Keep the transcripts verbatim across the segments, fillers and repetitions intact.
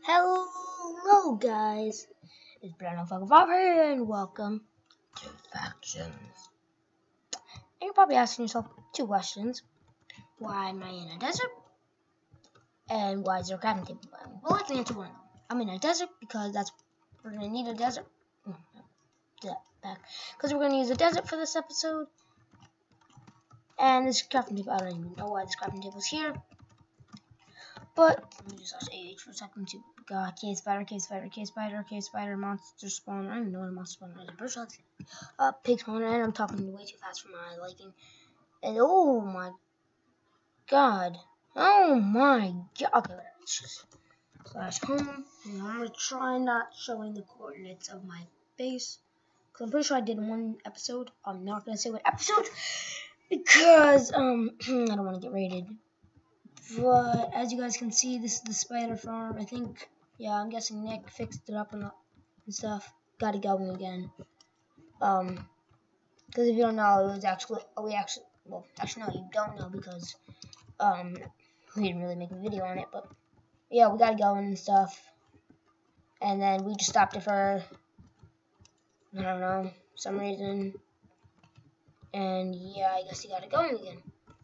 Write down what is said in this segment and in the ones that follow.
Hello guys, it's Brandon Fucking Five here and welcome to Factions. And you're probably asking yourself two questions. Why am I in a desert? And why is there a crafting table? Well, let's answer one of them. I'm in a desert because that's we're gonna need a desert. Back. Because we're gonna use a desert for this episode. And this crafting table, I don't even know why this crafting table is here. But let me just search A H for a second to God, cave spider, cave spider, cave spider, cave spider, monster spawner. I don't even know what a monster spawner is. A bird shot, uh, pig spawner, and I'm talking way too fast for my liking. And oh my god, oh my god. Okay, whatever. It's just slash home. And I'm gonna try not showing the coordinates of my base because I'm pretty sure I did one episode. I'm not gonna say what episode because um I don't want to get raided. But as you guys can see, this is the spider farm. I think, yeah, I'm guessing Nick fixed it up and, and stuff. Got it going again. Um, because if you don't know, it was actually, we actually, well, actually no, you don't know because, um, we didn't really make a video on it. But yeah, we got it going and stuff. And then we just stopped it for, I don't know, some reason. And yeah, I guess he got it going again.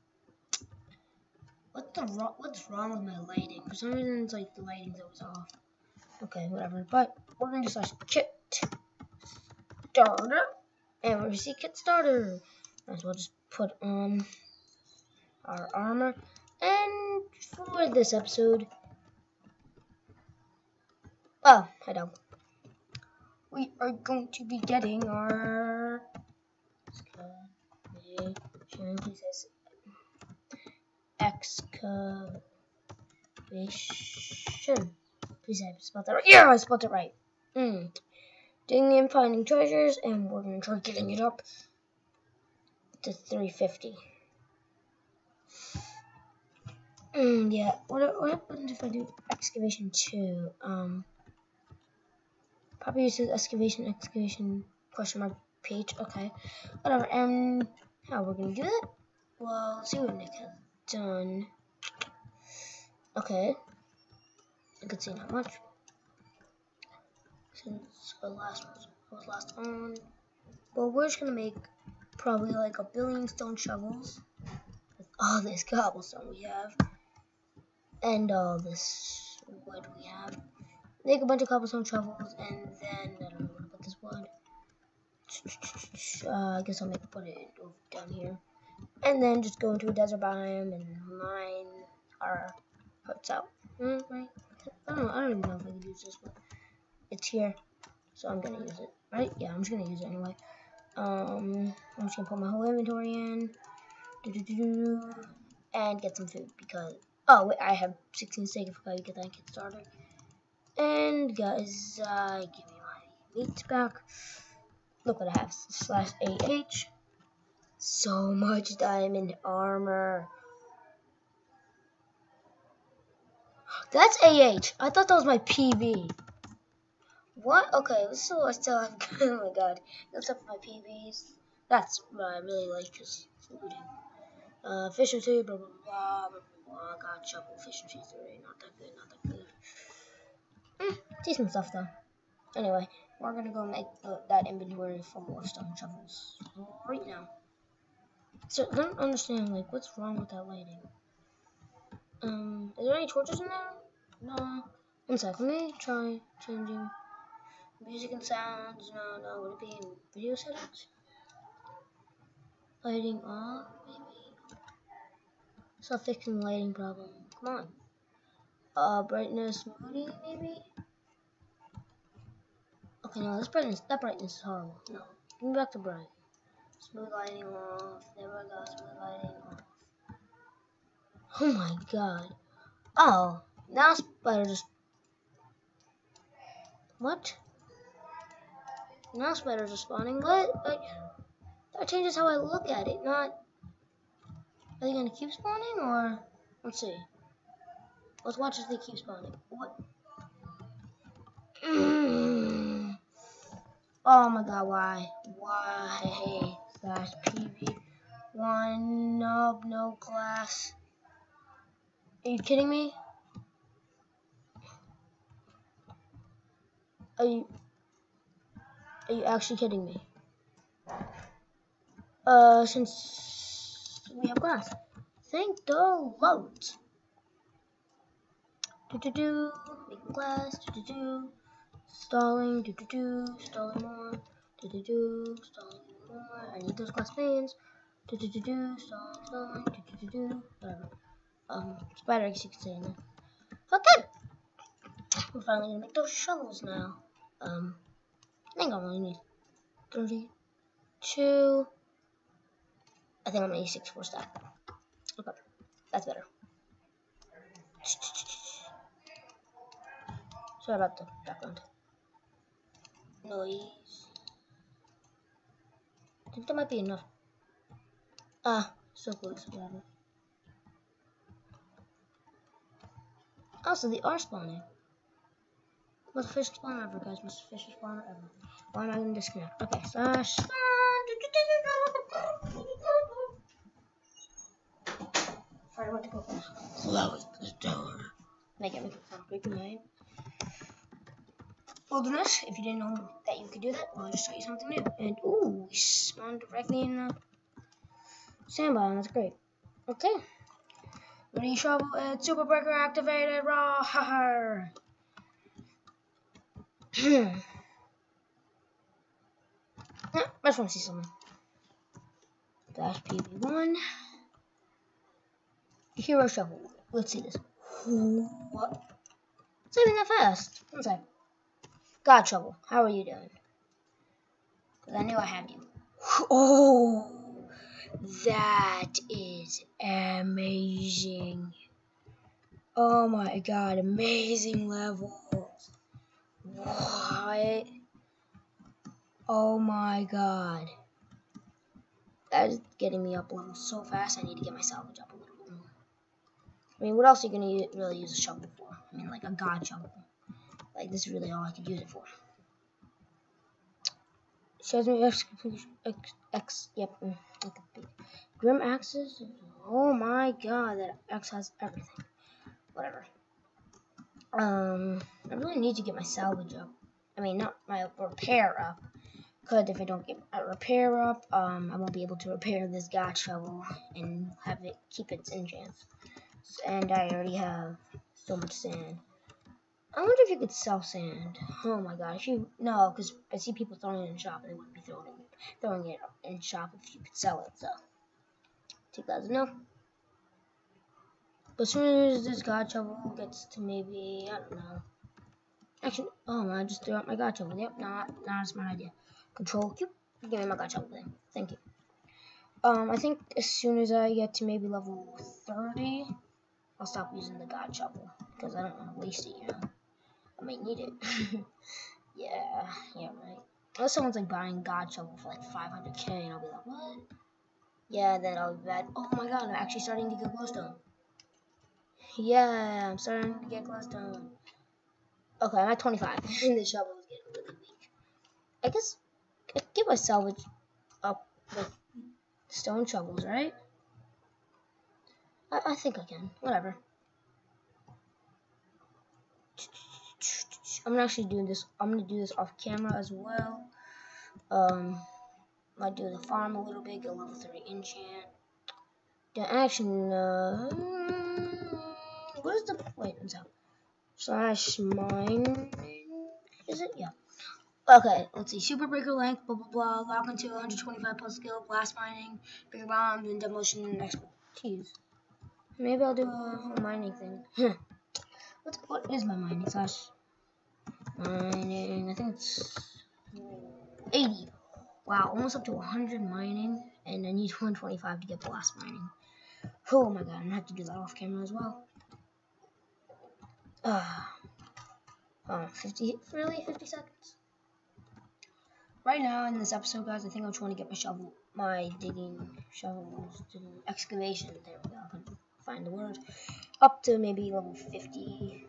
What the wrong? What's wrong with my lighting? For some reason, it's like the lighting's always off. Okay, whatever. But we're gonna do slash kit starter, and we're gonna see kit starter. Might as well just put on our armor. And for this episode, oh, I don't. We are going to be getting our excavation. Please I spelled that right. Yeah, I spelled it right. Mm. Digging and finding treasures, and we're gonna try getting it up to three fifty. Mm, yeah. What what happens if I do excavation two? Um, probably uses excavation excavation question mark page. Okay, whatever. And how we're gonna do that? Well, let's see what Nick has done. Okay. I could see not much. Since the last was, was last on. Well, we're just gonna make probably like a billion stone shovels with all this cobblestone we have and all this wood we have. Make a bunch of cobblestone shovels and then I don't know where to put this wood. Uh, I guess I'll make put it down here. And then just go into a desert biome and mine our huts out. Mm, right? I don't know. I don't even know if I can use this, but it's here, so I'm gonna use it. Right? Yeah, I'm just gonna use it anyway. Um, I'm just gonna put my whole inventory in, doo -doo -doo -doo, and get some food because oh wait, I have sixteen steak. I forgot to get that kit started. And guys, uh, give me my meat back. Look what I have. Slash A H. So much diamond armor. That's A H. I thought that was my P V. What? Okay, so I still have. Oh my god, that's up my P Vs. That's what I really like, cause looting. Uh, efficiency, blah blah blah blah blah. God, shovel efficiency three. Not that good. Not that good. Mm, decent stuff though. Anyway, we're gonna go make uh, that inventory for more stone shovels right now. So I don't understand like what's wrong with that lighting. Um, is there any torches in there? No. One sec. Let me try changing. Music and sounds, no, no, would it be in video settings? Lighting off, maybe? Stop fixing the lighting problem. Come on. Uh, brightness, moody, maybe? Okay, no, this brightness, that brightness is horrible. No, give me back to bright. Smooth lighting off, there we go, smooth lighting off. Oh my god. Oh, now spider just... What? Now spiders are spawning. What? Like, that changes how I look at it. Not. Are they gonna keep spawning or? Let's see. Let's watch if they keep spawning. What? Mm. Oh my god! Why? Why? Slash P V one. Nope. No class. Are you kidding me? Are you, are you actually kidding me? Uh, since we have glass. Thank the Lord. Do do do. Making glass. Do do do. Stalling. Do do do. Stalling more. Do do do. Stalling more. I need those glass panes. Do do do do. Stalling. Stalling. Do do do do. Whatever. Um, spider eggs you could say in there. Okay. We're finally gonna make those shovels now. Um, I think I only need thirty-two. I think I'm gonna use sixty-four stack. Okay, that's better. Sorry about the background noise. I think that might be enough. Ah, so close. Whatever. Also, they are spawning. Most fish spawn ever, guys. Most fish spawn ever. Why am I gonna disconnect? Okay, slash spawn. Sorry, I went to go close the door. Make it make it sound creepy, right? Wilderness, if you didn't know that you could do that, well, I'll just show you something new. And ooh, we spawned directly in the sand biome. That's great. Okay. Ready, shovel, and super breaker activated. Raw. I just want to see something. Dash P B one. Hero shovel. Let's see this. What? It's not even that fast. One sec. God shovel. How are you doing? Because I knew I had you. Oh, that is amazing. Oh my god, amazing levels. What? Oh my god. That is getting me up levels so fast. I need to get my salvage up a little bit more. I mean, what else are you going to really use a shovel for? I mean, like a god shovel. Like, this is really all I could use it for. Shows me X, X, X yep. Grim axes. Oh my god, that X has everything. Whatever. Um, I really need to get my salvage up. I mean, not my repair up. Because if I don't get a repair up, um, I won't be able to repair this god shovel and have it keep its enchants. And I already have so much sand. I wonder if you could sell sand. Oh my god, if you no, because I see people throwing it in shop, and they wouldn't be throwing it, throwing it in shop if you could sell it. So take that as a no. But as soon as this god shovel gets to maybe, I don't know. Actually, oh man, I just threw out my god shovel. Yep, not not a smart idea. Control Q. Give me my god shovel thing. Thank you. Um, I think as soon as I get to maybe level thirty, I'll stop using the god shovel because I don't want to waste it. You know, I might need it. yeah, yeah, right. Unless someone's like buying god shovel for like five hundred K, and I'll be like, what? Yeah, then I'll be bad. Oh my god, I'm actually starting to get glowstone. Yeah, I'm starting to get glowstone. Okay, I'm at twenty-five, and the shovel is getting really weak. I guess I could get my salvage up with stone shovels, right? I, I think I can. Whatever. I'm actually doing this. I'm gonna do this off camera as well. Um, might do the farm a little bit. Get level three enchant. The action. Uh, what is the wait? What's up? Slash mine. Is it? Yeah. Okay, let's see. Super breaker length, blah blah blah. Lock into one hundred twenty-five plus skill, blast mining, bigger bombs, and demolition and expertise. Maybe I'll do a, a mining thing. What what is my mining slash mining? I think it's eighty. Wow, almost up to one hundred mining, and I need one twenty-five to get blast mining. Oh my god, I'm gonna have to do that off camera as well. Uh, oh, fifty, really? fifty seconds? Right now in this episode, guys, I think I'm trying to get my shovel, my digging shovels, digging excavation, there we go, I couldn't find the word, up to maybe level fifty.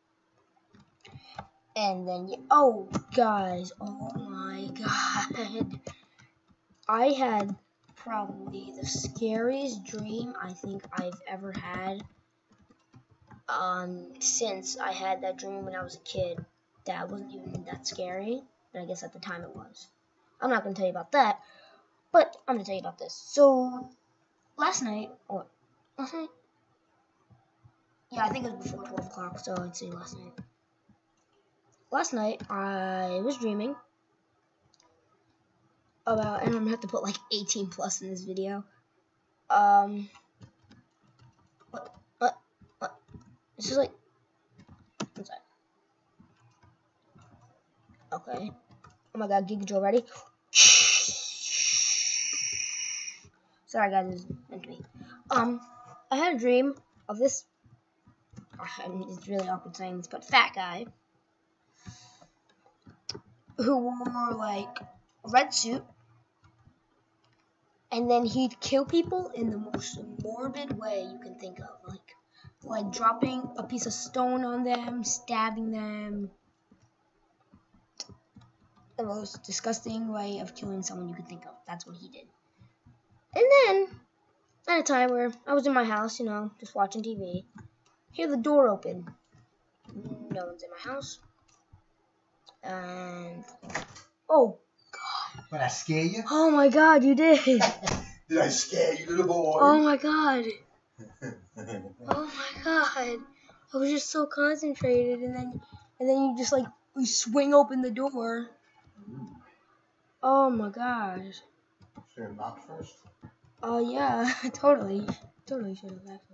And then, oh, guys, oh my god. I had probably the scariest dream I think I've ever had um, since I had that dream when I was a kid. that wasn't even that scary, but I guess at the time it was. I'm not going to tell you about that, but I'm going to tell you about this. So, last night, or last night? Yeah, I think it was before twelve o'clock, so I'd say last night. Last night, I was dreaming about, and I'm going to have to put like eighteen plus in this video. Um, what, what, what? This is like, what's that? Okay. Oh my god, Giga Joe ready? Sorry guys, this is meant to be. Um, I had a dream of this, I mean, it's really awkward saying this, but fat guy who wore like a red suit, and then he'd kill people in the most morbid way you can think of, like like dropping a piece of stone on them, stabbing them. The most disgusting way of killing someone you could think of. That's what he did. And then, at a time where I was in my house, you know, just watching T V, hear the door open. No one's in my house. And, oh, God. Did I scare you? Oh, my God, you did. Did I scare you, little boy? Oh, my God. Oh, my God. I was just so concentrated, and then, and then you just, like, you swing open the door. Oh, my gosh. Should I knock first? Oh, yeah, totally. Totally should have, actually.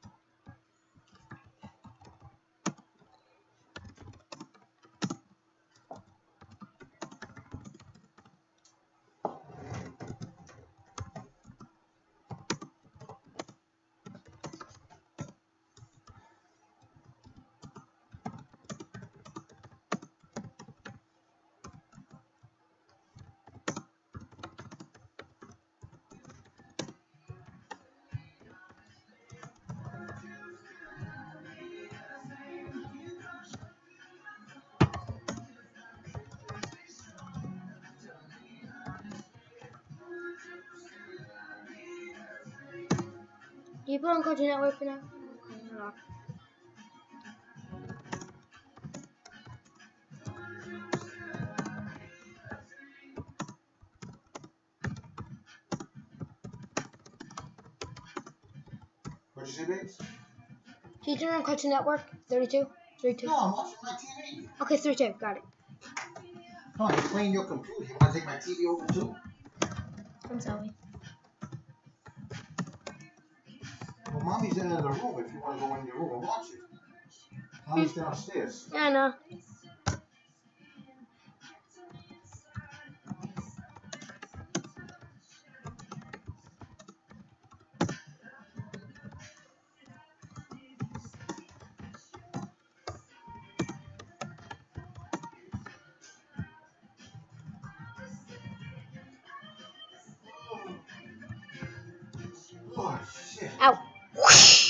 Do you put on Cartoon Network for now? No. What'd you say, babes? Do you turn on Cartoon Network? thirty-two? thirty-two? No, I'm watching my T V. Okay, thirty-two. Got it. No, you're playing your computer. You want to take my T V over too? I'm sorry. Well, mommy's in the room if you want to go in your room and watch it. Mommy's downstairs. Yeah, I know. Oh, shit. Ow.